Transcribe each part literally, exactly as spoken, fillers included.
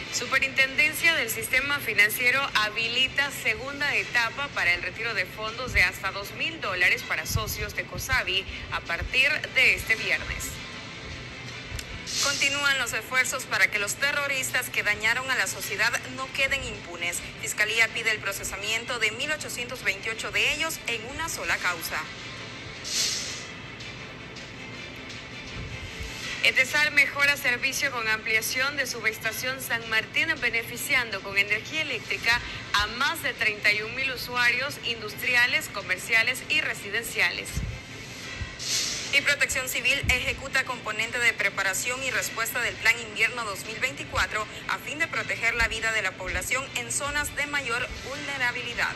Superintendencia del Sistema Financiero habilita segunda etapa para el retiro de fondos de hasta dos mil dólares para socios de COSAVI a partir de este viernes. Continúan los esfuerzos para que los terroristas que dañaron a la sociedad no queden impunes. Fiscalía pide el procesamiento de mil ochocientos veintiocho de ellos en una sola causa. Etesal mejora servicio con ampliación de subestación San Martín, beneficiando con energía eléctrica a más de treinta y un mil usuarios industriales, comerciales y residenciales. Y Protección Civil ejecuta componente de preparación y respuesta del Plan Invierno dos mil veinticuatro a fin de proteger la vida de la población en zonas de mayor vulnerabilidad.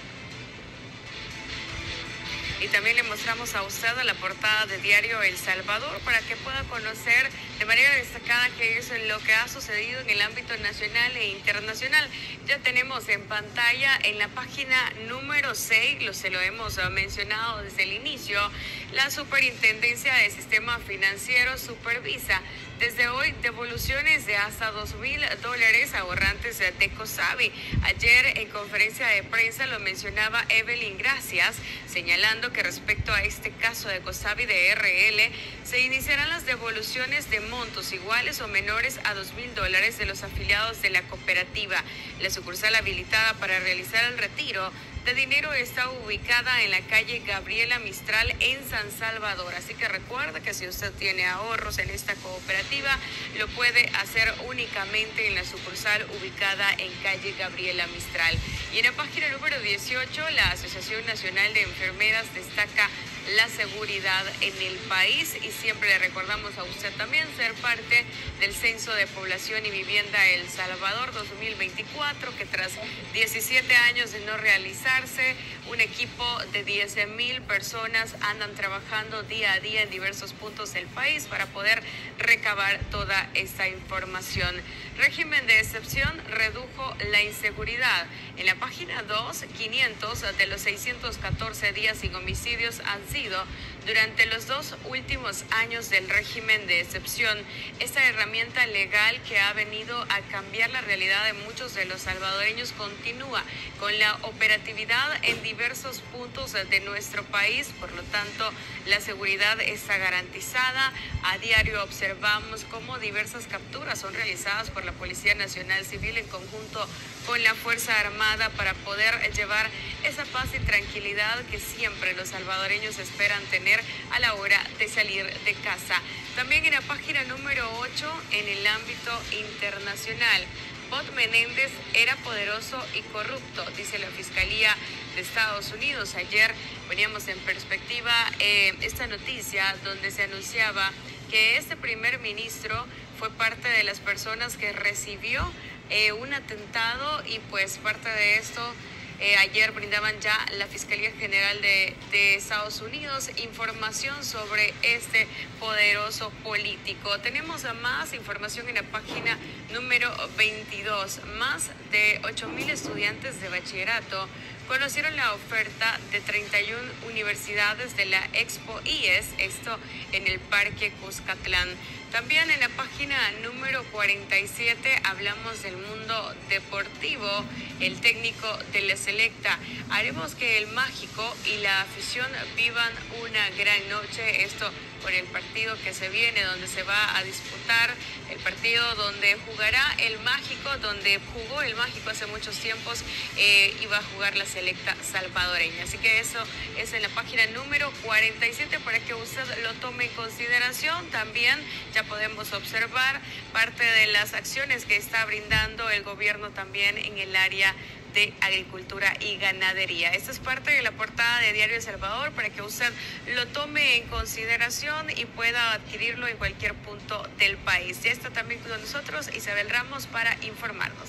Y también le mostramos a usted la portada de Diario El Salvador para que pueda conocer de manera destacada qué es lo que ha sucedido en el ámbito nacional e internacional. Ya tenemos en pantalla en la página número seis, lo se lo hemos mencionado desde el inicio, la Superintendencia del Sistema Financiero supervisa desde hoy devoluciones de hasta dos mil dólares a ahorrantes de COSAVI. Ayer en conferencia de prensa lo mencionaba Evelyn Gracias, señalando que respecto a este caso de COSAVI de R L, se iniciarán las devoluciones de montos iguales o menores a dos mil dólares de los afiliados de la cooperativa. La sucursal habilitada para realizar el retiro de dinero está ubicada en la calle Gabriela Mistral en San Salvador. Así que recuerda que si usted tiene ahorros en esta cooperativa, lo puede hacer únicamente en la sucursal ubicada en calle Gabriela Mistral. Y en la página número dieciocho, la Asociación Nacional de Enfermeras destaca la seguridad en el país y siempre le recordamos a usted también ser parte del Censo de Población y Vivienda El Salvador dos mil veinticuatro, que tras diecisiete años de no realizarse, un equipo de diez mil personas andan trabajando día a día en diversos puntos del país para poder recabar toda esta información. Régimen de excepción redujo la inseguridad. En la página dos, quinientos de los seiscientos catorce días sin homicidios han sido durante los dos últimos años del régimen de excepción. Esta herramienta legal que ha venido a cambiar la realidad de muchos de los salvadoreños continúa con la operatividad en diversos puntos de nuestro país. Por lo tanto, la seguridad está garantizada. A diario observamos cómo diversas capturas son realizadas por la Policía Nacional Civil en conjunto con la Fuerza Armada para poder llevar esa paz y tranquilidad que siempre los salvadoreños esperan tener a la hora de salir de casa. También en la página número ocho, en el ámbito internacional, Bot Menéndez era poderoso y corrupto, dice la Fiscalía de Estados Unidos. Ayer poníamos en perspectiva eh, esta noticia donde se anunciaba que este primer ministro fue parte de las personas que recibió eh, un atentado y pues parte de esto Eh, ayer brindaban ya la Fiscalía General de, de Estados Unidos información sobre este poderoso político. Tenemos más información en la página número veintidós. Más de ocho mil estudiantes de bachillerato conocieron la oferta de treinta y una universidades de la Expo I E S, esto en el Parque Cuscatlán. También en la página número cuarenta y siete hablamos del mundo deportivo. El técnico de la Selecta: haremos que el Mágico y la afición vivan una gran noche. Esto por el partido que se viene, donde se va a disputar el partido donde jugará el Mágico, donde jugó el Mágico hace muchos tiempos, eh, iba a jugar la Selecta salvadoreña. Así que eso es en la página número cuarenta y siete para que usted lo tome en consideración. También ya podemos observar parte de las acciones que está brindando el gobierno también en el área de agricultura y ganadería. Esta es parte de la portada de Diario El Salvador para que usted lo tome en consideración y pueda adquirirlo en cualquier punto del país. Ya está también con nosotros Isabel Ramos para informarnos.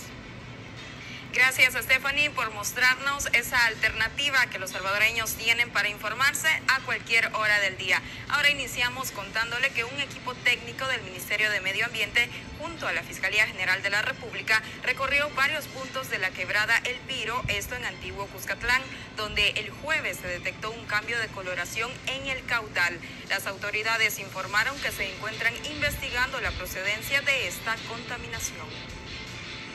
Gracias, Stephanie, por mostrarnos esa alternativa que los salvadoreños tienen para informarse a cualquier hora del día. Ahora iniciamos contándole que un equipo técnico del Ministerio de Medio Ambiente junto a la Fiscalía General de la República recorrió varios puntos de la quebrada El Piro, esto en Antiguo Cuscatlán, donde el jueves se detectó un cambio de coloración en el caudal. Las autoridades informaron que se encuentran investigando la procedencia de esta contaminación.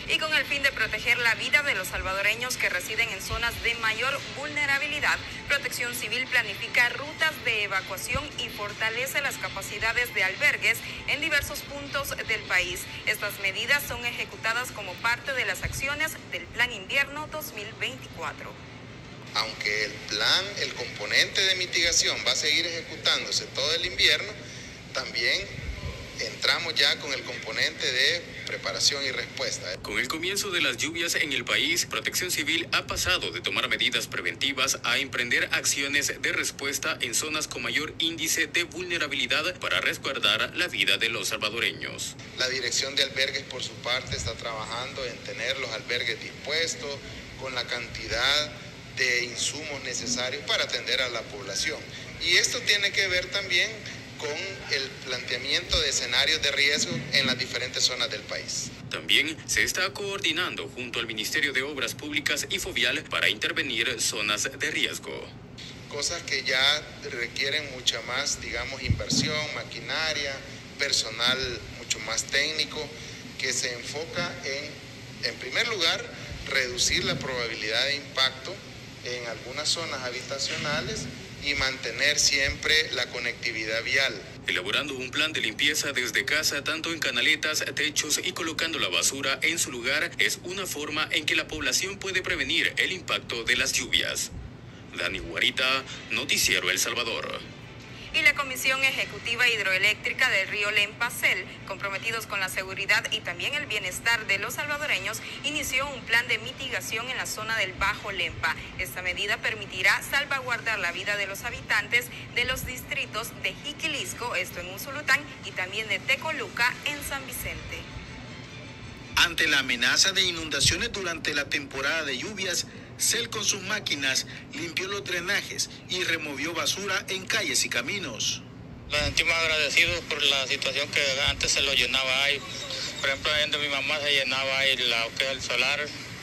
Y con el fin de proteger la vida de los salvadoreños que residen en zonas de mayor vulnerabilidad, Protección Civil planifica rutas de evacuación y fortalece las capacidades de albergues en diversos puntos del país. Estas medidas son ejecutadas como parte de las acciones del Plan Invierno dos mil veinticuatro. Aunque el plan, el componente de mitigación va a seguir ejecutándose todo el invierno, también entramos ya con el componente de preparación y respuesta. Con el comienzo de las lluvias en el país, Protección Civil ha pasado de tomar medidas preventivas a emprender acciones de respuesta en zonas con mayor índice de vulnerabilidad para resguardar la vida de los salvadoreños. La Dirección de Albergues, por su parte, está trabajando en tener los albergues dispuestos con la cantidad de insumos necesarios para atender a la población. Y esto tiene que ver también con el planteamiento de escenarios de riesgo en las diferentes zonas del país. También se está coordinando junto al Ministerio de Obras Públicas y Fovial para intervenir zonas de riesgo. Cosas que ya requieren mucha más, digamos, inversión, maquinaria, personal mucho más técnico, que se enfoca en, en primer lugar, reducir la probabilidad de impacto en algunas zonas habitacionales y mantener siempre la conectividad vial. Elaborando un plan de limpieza desde casa, tanto en canaletas, techos y colocando la basura en su lugar, es una forma en que la población puede prevenir el impacto de las lluvias. Dani Guarita, Noticiero El Salvador. Y la Comisión Ejecutiva Hidroeléctrica del Río Lempa, C E L, comprometidos con la seguridad y también el bienestar de los salvadoreños, inició un plan de mitigación en la zona del Bajo Lempa. Esta medida permitirá salvaguardar la vida de los habitantes de los distritos de Jiquilisco, esto en Usulután, y también de Tecoluca en San Vicente. Ante la amenaza de inundaciones durante la temporada de lluvias, C E L con sus máquinas limpió los drenajes y removió basura en calles y caminos. Nos sentimos agradecidos por la situación que antes se lo llenaba ahí. Por ejemplo, ahí donde mi mamá se llenaba ahí la, que es el solar.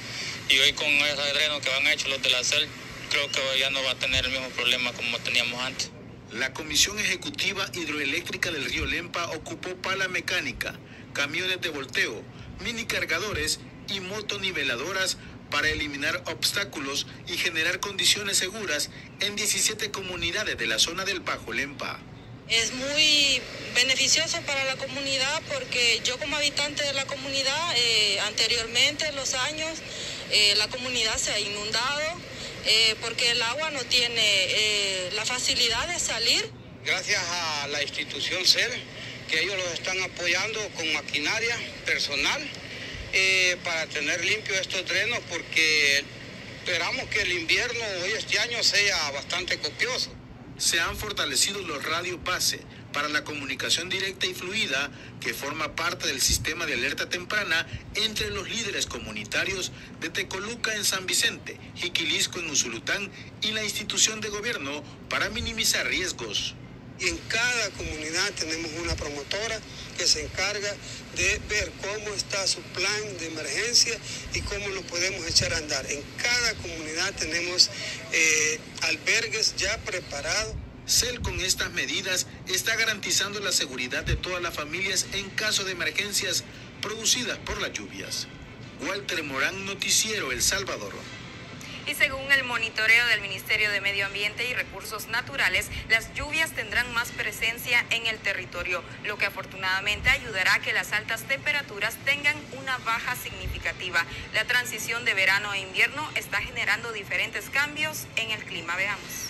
Y hoy con esos drenos que van hechos los de la C E L, creo que ya no va a tener el mismo problema como teníamos antes. La Comisión Ejecutiva Hidroeléctrica del Río Lempa ocupó pala mecánica, camiones de volteo, mini cargadores y motoniveladoras para eliminar obstáculos y generar condiciones seguras en diecisiete comunidades de la zona del Bajo Lempa. Es muy beneficioso para la comunidad porque yo como habitante de la comunidad, eh, anteriormente en los años, eh, la comunidad se ha inundado eh, porque el agua no tiene eh, la facilidad de salir. Gracias a la institución C E L, que ellos los están apoyando con maquinaria, personal, Eh, para tener limpios estos drenos, porque esperamos que el invierno hoy este año sea bastante copioso. Se han fortalecido los radios base para la comunicación directa y fluida que forma parte del sistema de alerta temprana entre los líderes comunitarios de Tecoluca en San Vicente, Jiquilisco en Usulután y la institución de gobierno para minimizar riesgos. Y en cada comunidad tenemos una promotora que se encarga de ver cómo está su plan de emergencia y cómo lo podemos echar a andar. En cada comunidad tenemos eh, albergues ya preparados. C E L con estas medidas está garantizando la seguridad de todas las familias en caso de emergencias producidas por las lluvias. Walter Morán, Noticiero El Salvador. Y según el monitoreo del Ministerio de Medio Ambiente y Recursos Naturales, las lluvias tendrán más presencia en el territorio, lo que afortunadamente ayudará a que las altas temperaturas tengan una baja significativa. La transición de verano a invierno está generando diferentes cambios en el clima. Veamos.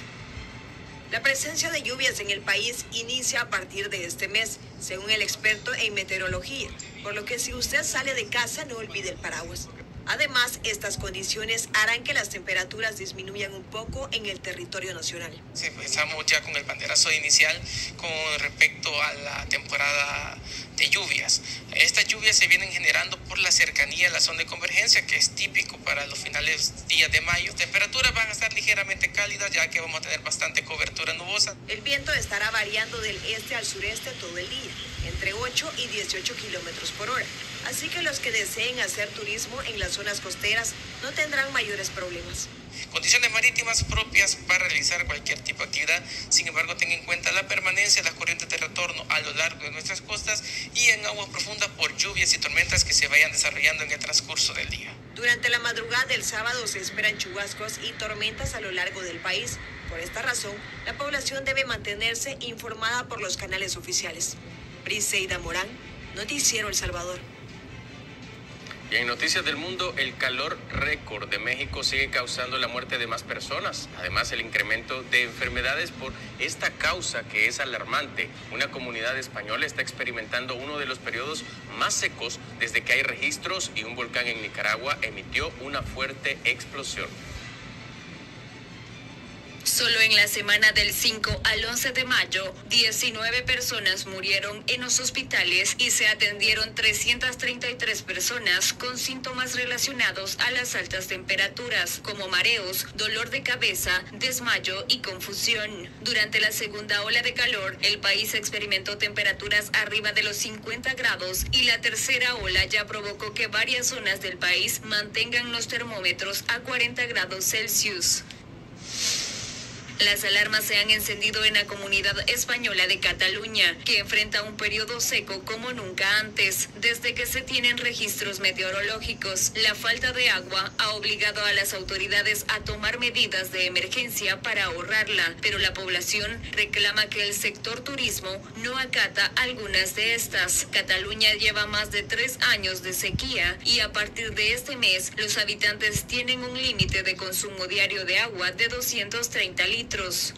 La presencia de lluvias en el país inicia a partir de este mes, según el experto en meteorología, por lo que si usted sale de casa no olvide el paraguas. Además, estas condiciones harán que las temperaturas disminuyan un poco en el territorio nacional. Sí, empezamos ya con el banderazo inicial con respecto a la temporada de lluvias. Estas lluvias se vienen generando por la cercanía a la zona de convergencia, que es típico para los finales días de mayo. Las temperaturas van a estar ligeramente cálidas, ya que vamos a tener bastante cobertura nubosa. El viento estará variando del este al sureste todo el día. entre ocho y dieciocho kilómetros por hora. Así que los que deseen hacer turismo en las zonas costeras no tendrán mayores problemas. Condiciones marítimas propias para realizar cualquier tipo de actividad. Sin embargo, tenga en cuenta la permanencia de las corrientes de retorno a lo largo de nuestras costas y en aguas profundas por lluvias y tormentas que se vayan desarrollando en el transcurso del día. Durante la madrugada del sábado se esperan chubascos y tormentas a lo largo del país. Por esta razón, la población debe mantenerse informada por los canales oficiales. Briseida Morán, Noticiero El Salvador. Y en Noticias del Mundo, el calor récord de México sigue causando la muerte de más personas. Además, el incremento de enfermedades por esta causa que es alarmante. Una comunidad española está experimentando uno de los periodos más secos desde que hay registros y un volcán en Nicaragua emitió una fuerte explosión. Solo en la semana del cinco al once de mayo, diecinueve personas murieron en los hospitales y se atendieron trescientas treinta y tres personas con síntomas relacionados a las altas temperaturas, como mareos, dolor de cabeza, desmayo y confusión. Durante la segunda ola de calor, el país experimentó temperaturas arriba de los cincuenta grados y la tercera ola ya provocó que varias zonas del país mantengan los termómetros a cuarenta grados Celsius. Las alarmas se han encendido en la comunidad española de Cataluña, que enfrenta un periodo seco como nunca antes. Desde que se tienen registros meteorológicos, la falta de agua ha obligado a las autoridades a tomar medidas de emergencia para ahorrarla, pero la población reclama que el sector turismo no acata algunas de estas. Cataluña lleva más de tres años de sequía y a partir de este mes, los habitantes tienen un límite de consumo diario de agua de doscientos treinta litros.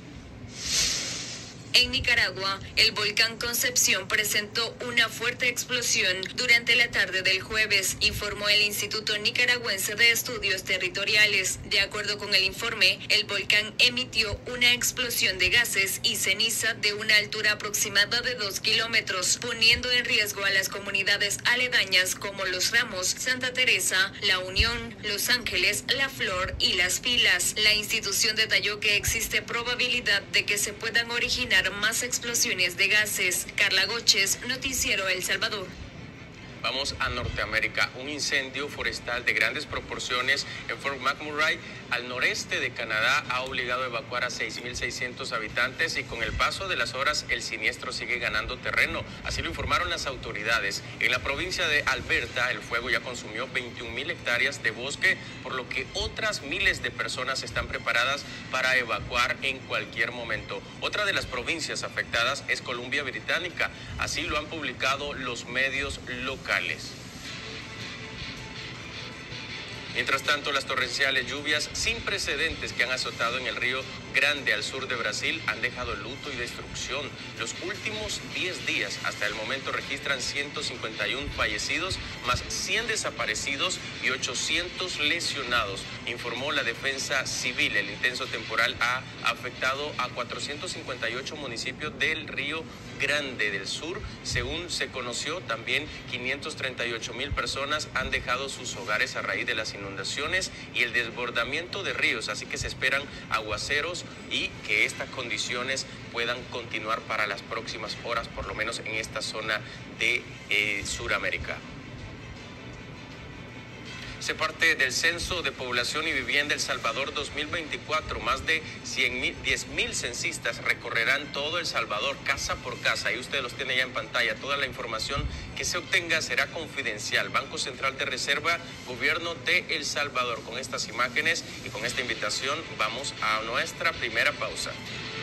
En Nicaragua, el volcán Concepción presentó una fuerte explosión durante la tarde del jueves, informó el Instituto Nicaragüense de Estudios Territoriales. De acuerdo con el informe, el volcán emitió una explosión de gases y ceniza de una altura aproximada de dos kilómetros, poniendo en riesgo a las comunidades aledañas como Los Ramos, Santa Teresa, La Unión, Los Ángeles, La Flor y Las Pilas. La institución detalló que existe probabilidad de que se puedan originar más explosiones de gases. Carla Goches, Noticiero El Salvador. Vamos a Norteamérica. Un incendio forestal de grandes proporciones en Fort McMurray, al noreste de Canadá, ha obligado a evacuar a seis mil seiscientos habitantes y con el paso de las horas el siniestro sigue ganando terreno. Así lo informaron las autoridades. En la provincia de Alberta, el fuego ya consumió veintiún mil hectáreas de bosque, por lo que otras miles de personas están preparadas para evacuar en cualquier momento. Otra de las provincias afectadas es Columbia Británica. Así lo han publicado los medios locales. Mientras tanto, las torrenciales lluvias sin precedentes que han azotado en el Río Grande al sur de Brasil han dejado luto y destrucción. Los últimos diez días hasta el momento registran ciento cincuenta y uno fallecidos, más cien desaparecidos y ochocientos lesionados, informó la Defensa Civil. El intenso temporal ha afectado a cuatrocientos cincuenta y ocho municipios del Río Grande del Sur. Según se conoció, también quinientas treinta y ocho mil personas han dejado sus hogares a raíz de las inundaciones y el desbordamiento de ríos, así que se esperan aguaceros y que estas condiciones puedan continuar para las próximas horas, por lo menos en esta zona de eh, Sudamérica. Se parte del Censo de Población y Vivienda El Salvador dos mil veinticuatro. Más de diez mil censistas recorrerán todo El Salvador, casa por casa. Ahí usted los tiene ya en pantalla. Toda la información que se obtenga será confidencial. Banco Central de Reserva, Gobierno de El Salvador. Con estas imágenes y con esta invitación vamos a nuestra primera pausa.